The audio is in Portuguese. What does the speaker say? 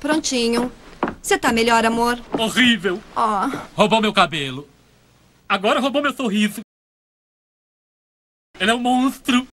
Prontinho. Você tá melhor, amor? Horrível. Roubou meu cabelo. Agora roubou meu sorriso. Ele é um monstro.